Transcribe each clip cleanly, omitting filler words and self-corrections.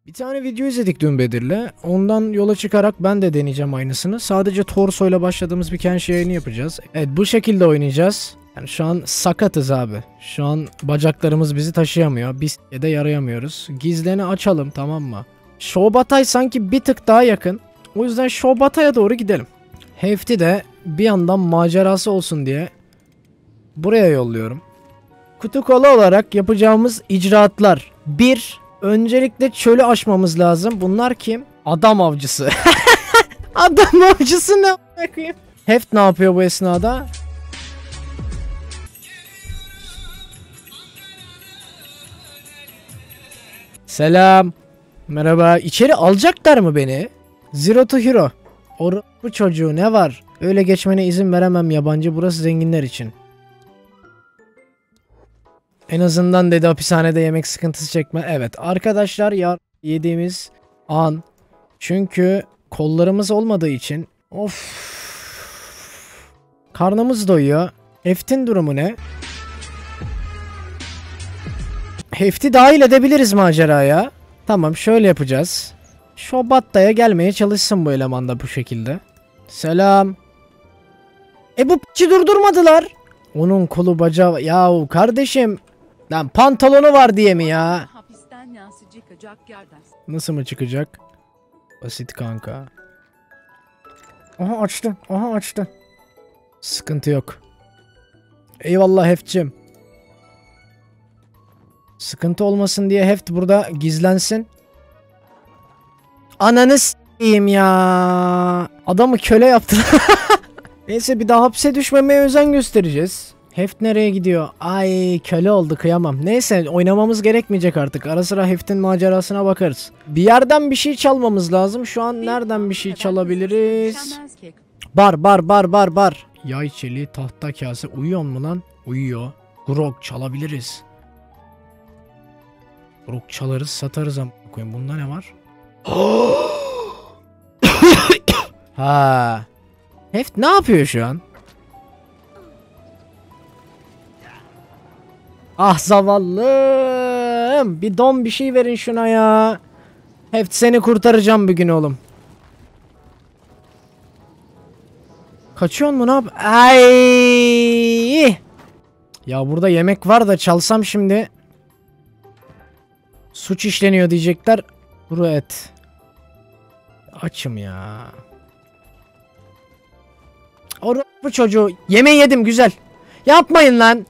Bir tane video izledik dün Bedir'le. Ondan yola çıkarak ben de deneyeceğim aynısını. Sadece torsoyla başladığımız bir Kenshi yayını yapacağız. Evet, bu şekilde oynayacağız. Yani şu an sakatız abi. Şu an bacaklarımız bizi taşıyamıyor. Biz de yarayamıyoruz. Gizlerini açalım, tamam mı? Shobatay sanki bir tık daha yakın. O yüzden Shobatay'a doğru gidelim. Hefti de bir yandan macerası olsun diye buraya yolluyorum. Kutu kola olarak yapacağımız icraatlar. 1. Öncelikle çölü aşmamız lazım. Bunlar kim? Adam avcısı. Adam avcısı ne yapayım? Heft ne yapıyor bu esnada? Selam. Merhaba. İçeri alacaklar mı beni? Zero to hero. Bu çocuğu ne var? Öyle geçmene izin veremem yabancı. Burası zenginler için. En azından dedi hapishanede yemek sıkıntısı çekme. Evet arkadaşlar, ya yediğimiz an. Çünkü kollarımız olmadığı için. Of. Karnımız doyuyor. Heft'in durumu ne? Heft'i dahil edebiliriz maceraya. Tamam, şöyle yapacağız. Shobata'ya gelmeye çalışsın bu eleman da bu şekilde. Selam. Bu p***i durdurmadılar. Onun kolu bacağı. Yahu kardeşim. Lan pantolonu var diye mi ya? Hapisten nasıl çıkacak yerden? Nasıl mı çıkacak? Basit kanka. Aha açtı. Aha açtı. Sıkıntı yok. Eyvallah Heft'cim. Sıkıntı olmasın diye Heft burada gizlensin. Ananı s**eyim ya. Adamı köle yaptılar. Neyse, bir daha hapse düşmemeye özen göstereceğiz. Heft nereye gidiyor? Ay, köle oldu, kıyamam. Neyse, oynamamız gerekmeyecek artık. Ara sıra Heft'in macerasına bakarız. Bir yerden bir şey çalmamız lazım. Şu an nereden bir şey çalabiliriz? Bar. Yay çeliği, tahta kase. Uyuyor mu lan? Uyuyor. Grog çalabiliriz. Grog çalarız, satarız ama koyayım. Bunda ne var? Ha. Heft ne yapıyor şu an? Ah zavallım. Bir don bir şey verin şuna ya. Heft seni kurtaracağım bir gün oğlum. Kaçıyor mu, ne yap? Ay! Ya burada yemek var da çalsam şimdi suç işleniyor diyecekler. Kuru et. Açım ya. Bu çocuğu yemeği yedim, güzel. Yapmayın lan.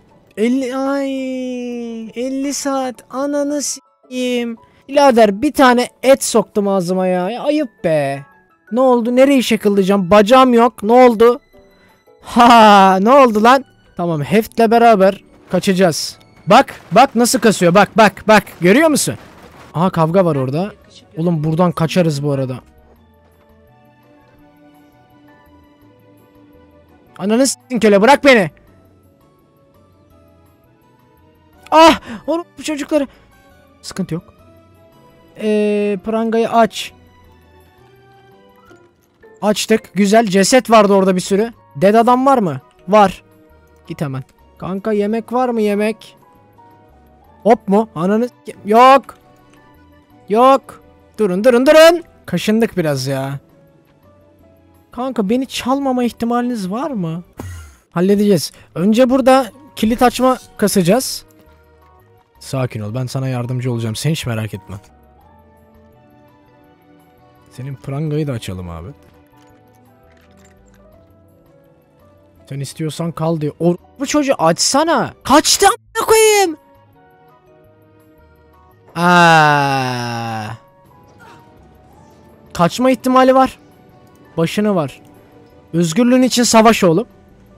50 saat ananı s**eyim. Birader bir tane et soktum ağzıma ya. Ayıp be. Ne oldu? Nereye şekillayacağım? Bacağım yok. Ne oldu? Ha, ne oldu lan? Tamam, Heft'le beraber kaçacağız. Bak nasıl kasıyor. Bak. Görüyor musun? Aha, kavga var orada. Oğlum buradan kaçarız bu arada. Ananı s**tin köle, bırak beni. Ah! Bu çocukları. Sıkıntı yok. Prangayı aç. Açtık. Güzel. Ceset vardı orada bir sürü. Dead adam var mı? Var. Git hemen. Kanka yemek var mı, yemek? Hop mu? Ananı... Yok. Durun. Kaşındık biraz ya. Kanka beni çalmama ihtimaliniz var mı? Halledeceğiz. Önce burada kilit açma kasacağız. Sakin ol, ben sana yardımcı olacağım. Sen hiç merak etme. Senin prangayı da açalım abi. Sen istiyorsan kal diyor. Bu çocuğu açsana. Kaçtı a**ına koyayım. Kaçma ihtimali var. Başını var. Özgürlüğün için savaş oğlum.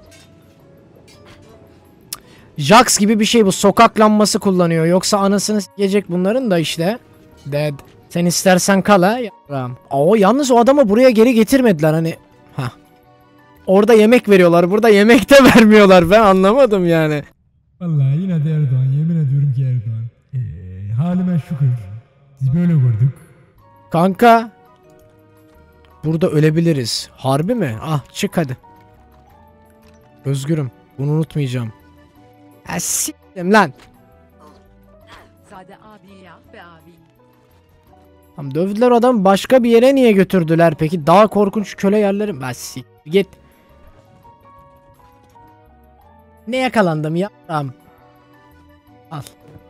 Jax gibi bir şey bu. Sokak lambası kullanıyor. Yoksa anasını s**ecek bunların da işte. Dead. Sen istersen kal ha. Yalnız o adamı buraya geri getirmediler hani. Ha. Orada yemek veriyorlar. Burada yemek de vermiyorlar. Ben anlamadım yani. Vallahi yine de Erdoğan. Yemin ediyorum ki Erdoğan. Halime şükür. Biz böyle gördük. Kanka. Burada ölebiliriz. Harbi mi? Ah, çık hadi. Özgürüm. Bunu unutmayacağım. S**tim lan. Sade abi ya be abi. Tamam, dövdüler adamı, başka bir yere niye götürdüler peki? Daha korkunç köle yerleri. Ben git. Ne yakalandım ya? Tamam. Al.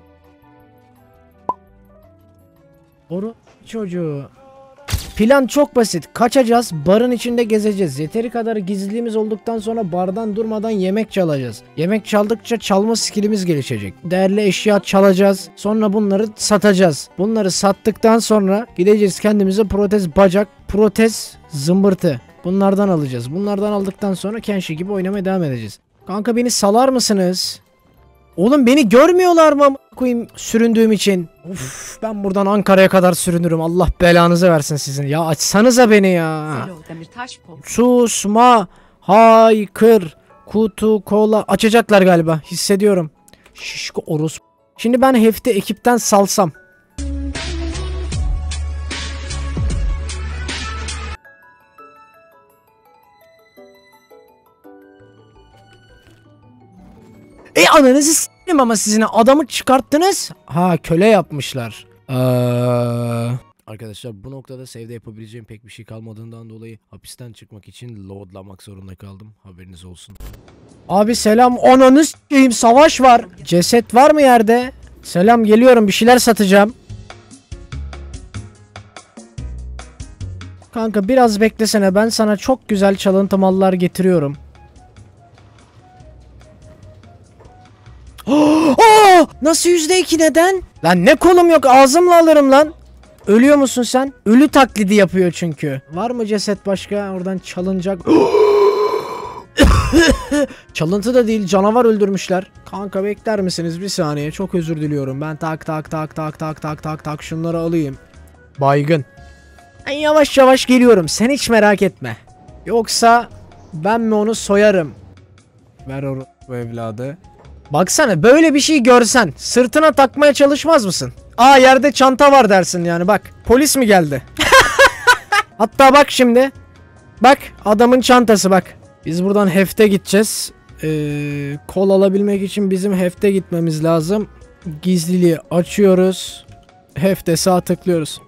Doğru çocuğu. Plan çok basit. Kaçacağız, barın içinde gezeceğiz. Yeteri kadar gizliliğimiz olduktan sonra bardan durmadan yemek çalacağız. Yemek çaldıkça çalma skillimiz gelişecek. Değerli eşya çalacağız. Sonra bunları satacağız. Bunları sattıktan sonra gideceğiz kendimize protez bacak, protez zımbırtı. Bunlardan alacağız. Bunlardan aldıktan sonra Kenshi gibi oynamaya devam edeceğiz. Kanka beni salar mısınız? Oğlum beni görmüyorlar mı koyayım süründüğüm için? Uf, ben buradan Ankara'ya kadar sürünürüm. Allah belanızı versin sizin. Ya açsanıza beni ya. Selo Demirtaş Pop. Susma. Haykır. Kutu kola. Açacaklar galiba. Hissediyorum. Şişko orospu. Şimdi ben Hefti ekipten salsam. Ananızı s**tim ama sizin adamı çıkarttınız. Ha, köle yapmışlar. Arkadaşlar bu noktada save'de yapabileceğim pek bir şey kalmadığından dolayı hapisten çıkmak için loadlamak zorunda kaldım. Haberiniz olsun. Abi selam, ananı s**eyim, savaş var. Ceset var mı yerde? Selam, geliyorum, bir şeyler satacağım. Kanka biraz beklesene, ben sana çok güzel çalıntı mallar getiriyorum. Nasıl %2 neden? Lan ne kolum yok, ağzımla alırım lan. Ölüyor musun sen? Ölü taklidi yapıyor çünkü. Var mı ceset başka? Oradan çalınacak. Çalıntı da değil, canavar öldürmüşler. Kanka bekler misiniz bir saniye? Çok özür diliyorum. Ben tak şunları alayım. Baygın. Ben yavaş yavaş geliyorum. Sen hiç merak etme. Yoksa ben mi onu soyarım? Ver o evladı. Baksana, böyle bir şey görsen sırtına takmaya çalışmaz mısın? Aa, yerde çanta var dersin yani, bak. Polis mi geldi? Hatta bak şimdi. Bak adamın çantası, bak. Biz buradan Hefte gideceğiz. Kol alabilmek için bizim Hefte gitmemiz lazım. Gizliliği açıyoruz. Hefte sağ tıklıyoruz.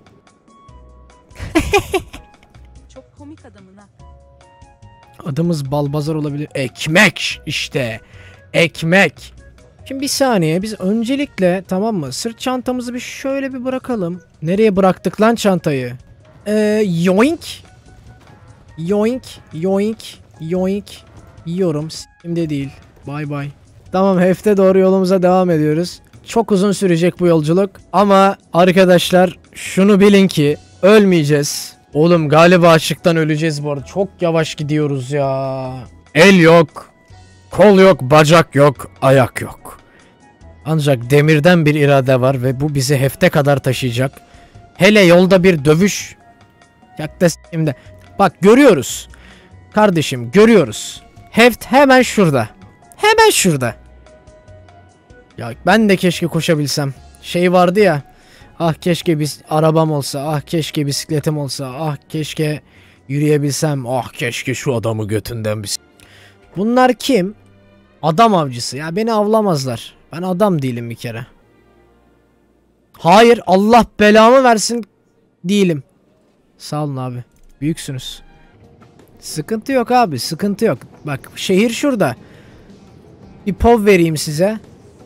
Çok komik adamına. Adımız Balbazar olabilir. Ekmek işte. Ekmek. Şimdi bir saniye, biz öncelikle tamam mı, sırt çantamızı bir şöyle bir bırakalım. Nereye bıraktık lan çantayı? Yoink. Yoink. Yoink. Yoink. Yiyorum. Şimdi değil. Bay bay. Tamam, Hefte doğru yolumuza devam ediyoruz. Çok uzun sürecek bu yolculuk. Ama arkadaşlar şunu bilin ki ölmeyeceğiz. Oğlum galiba açlıktan öleceğiz bu arada. Çok yavaş gidiyoruz ya. El yok. Kol yok, bacak yok, ayak yok. Ancak demirden bir irade var ve bu bizi Hefte kadar taşıyacak. Hele yolda bir dövüş. Yaklaşımda. Bak görüyoruz. Kardeşim görüyoruz. Heft hemen şurada. Hemen şurada. Ya ben de keşke koşabilsem. Şey vardı ya. Ah keşke bir arabam olsa. Ah keşke bisikletim olsa. Ah keşke yürüyebilsem. Ah keşke şu adamı götünden bir... Bunlar kim? Adam avcısı. Ya beni avlamazlar. Ben adam değilim bir kere. Hayır, Allah belamı versin, değilim. Sağ olun abi. Büyüksünüz. Sıkıntı yok abi, sıkıntı yok. Bak şehir şurada. Bir pov vereyim size.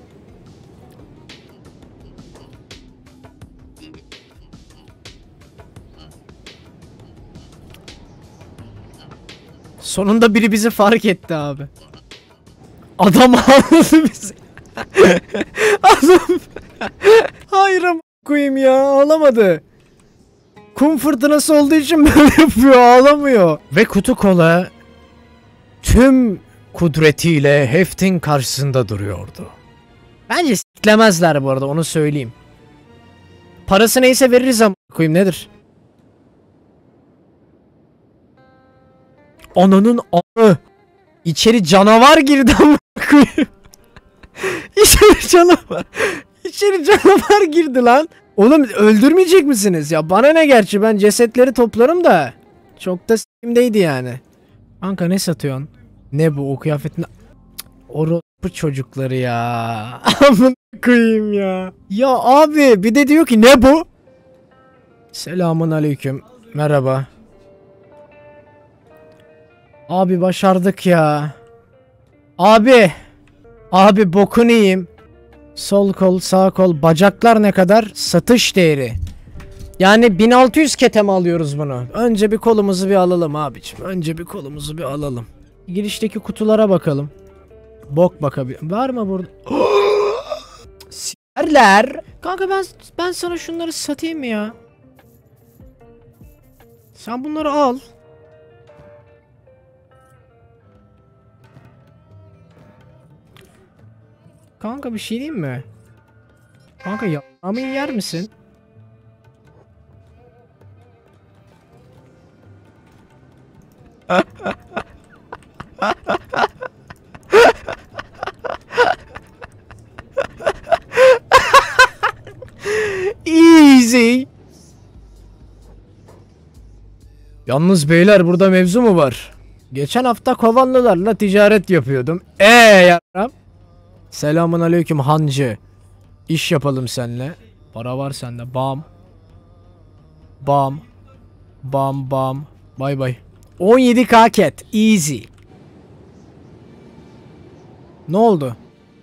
Sonunda biri bizi fark etti abi. Adam ağladı bizi. Adam. Hayır ama koyayım ya, ağlamadı. Kum fırtınası olduğu için böyle yapıyor, ağlamıyor. Ve kutu kola tüm kudretiyle Heft'in karşısında duruyordu. Bence s**lemezler bu arada, onu söyleyeyim. Parası neyse veririz ama koyayım, nedir? Ananın a**ı. İçeri canavar girdi ama koyayım. İçeri canavar. İçeri canavar girdi lan. Oğlum öldürmeyecek misiniz? Ya bana ne, gerçi ben cesetleri toplarım da. Çok da s**imdeydi yani. Kanka ne satıyorsun? Ne bu, o kıyafetin? Orospu çocukları ya. Amına koyayım ya. Ya abi bir de diyor ki ne bu? Selamun aleyküm. Merhaba. Abi başardık ya. Abi. Abi bokunu yiyeyim. Sol kol, sağ kol, bacaklar ne kadar? Satış değeri. Yani 1600 kete mi alıyoruz bunu? Önce bir kolumuzu bir alalım abicim. Önce bir kolumuzu bir alalım. Girişteki kutulara bakalım. Bok bakabilir. Var mı burada? Sikerler. Kanka ben sana şunları satayım mı ya? Sen bunları al. Kanka bir şey diyeyim mi? Kanka yapmamı yer misin? Easy. Yalnız beyler burada mevzu mu var? Geçen hafta Kovanlılarla ticaret yapıyordum. Yaram. Selamun aleyküm hancı. İş yapalım seninle. Para var sende. Bam. Bam. Bam bam. Bay bay. 17k cat. Easy. Ne oldu?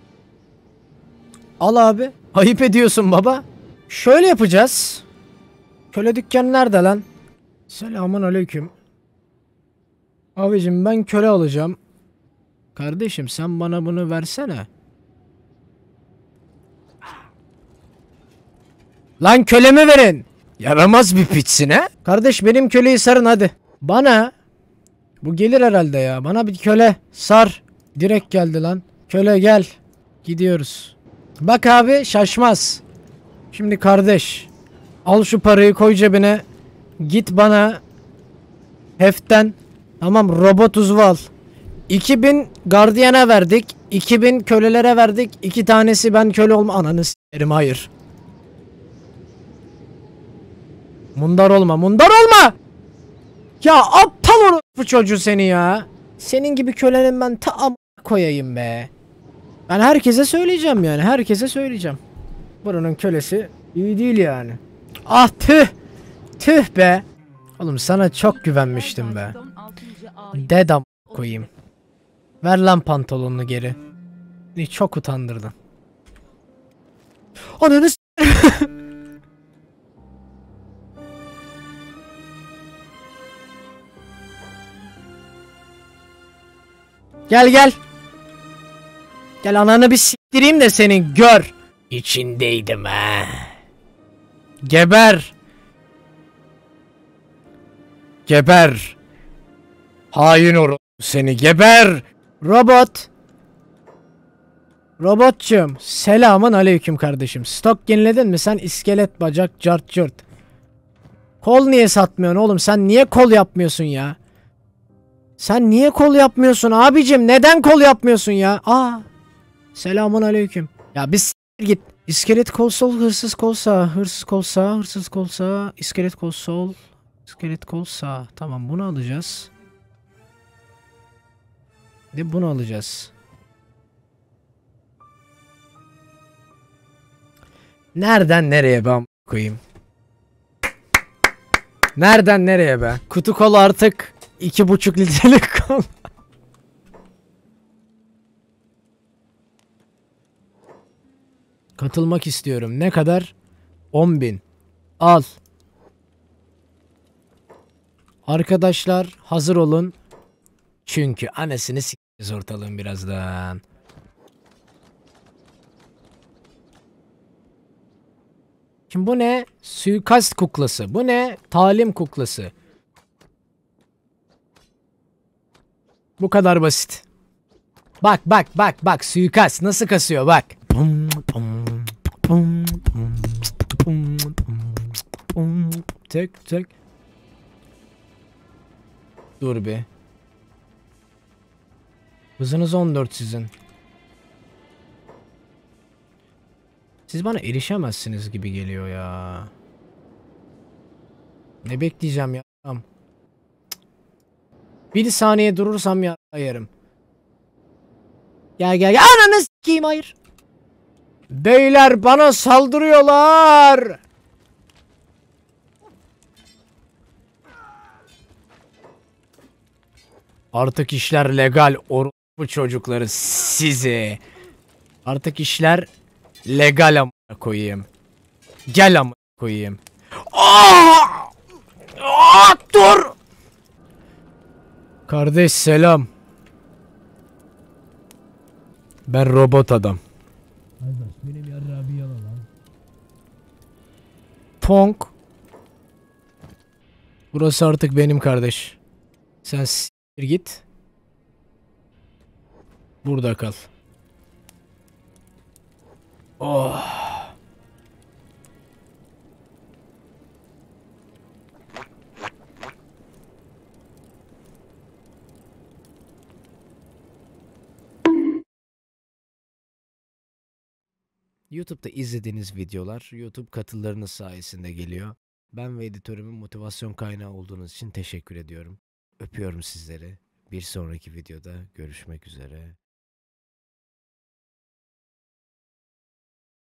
Al abi. Ayıp ediyorsun baba. Şöyle yapacağız. Köle dükkanı nerede lan? Selamun aleyküm. Abicim ben köle alacağım. Kardeşim sen bana bunu versene. Lan kölemi verin. Yaramaz bir piçsin he. Kardeş benim köleyi sarın hadi. Bana. Bu gelir herhalde ya. Bana bir köle sar. Direkt geldi lan. Köle gel. Gidiyoruz. Bak abi şaşmaz. Şimdi kardeş. Al şu parayı koy cebine. Git bana. Heften. Tamam robot uzvu al. 2000 gardiyana verdik. 2000 kölelere verdik. 2 tanesi ben köle olma. Ananı s**erim hayır. Mundar olma, mundar olma! Ya aptal orospu çocuğu seni ya. Senin gibi kölenin ben ta koyayım be. Ben herkese söyleyeceğim yani, herkese söyleyeceğim. Buranın kölesi iyi değil yani. Ah tüh! Tüh be! Oğlum sana çok güvenmiştim be. Dedam koyayım. Ver lan pantolonunu geri. Beni çok utandırdın. Ananı s***. Gel gel. Gel ananı bir siktireyim de senin gör. İçindeydim ha. Geber. Geber. Hain seni geber. Robot. Robotçum. Selamun aleyküm kardeşim. Stok yeniledin mi sen iskelet bacak cart cırt. Kol niye satmıyorsun oğlum? Sen niye kol yapmıyorsun ya? Sen niye kol yapmıyorsun abicim? Neden kol yapmıyorsun ya? Selamun aleyküm. Ya biz git. İskelet kol sol, hırsız kol sağ, hırsız kol sağ, hırsız kol sağ, iskelet kol sol, iskelet kol sağ. Tamam bunu alacağız. De bunu alacağız. Nereden nereye ben koyayım? Nereden nereye be? Kutu kol artık 2,5 litrelik kol. Katılmak istiyorum. Ne kadar? 10.000. Al. Arkadaşlar hazır olun. Çünkü anasını s***yiz ortalığın birazdan. Şimdi bu ne? Suikast kuklası. Bu ne? Talim kuklası. Bu kadar basit. Bak bak bak bak suikast nasıl kasıyor bak. Tek tek. Dur bir. Hızınız 14 sizin. Siz bana erişemezsiniz gibi geliyor ya. Ne bekleyeceğim ya? Tamam. Bir saniye durursam ya ayarım. Gel gel gel. Ananı s**eyim hayır. Beyler bana saldırıyorlar. Artık işler legal bu çocukları sizi. Artık işler legal amına koyayım. Gel amına koyayım. Aa! Aa, dur. Kardeş selam. Ben robot adam. Kardeş benim yarrağı bir yala lan. Ponk. Burası artık benim kardeş. Sen s**tir git. Burada kal. Oh. YouTube'da izlediğiniz videolar YouTube katıllarınız sayesinde geliyor. Ben ve editörümün motivasyon kaynağı olduğunuz için teşekkür ediyorum. Öpüyorum sizleri. Bir sonraki videoda görüşmek üzere.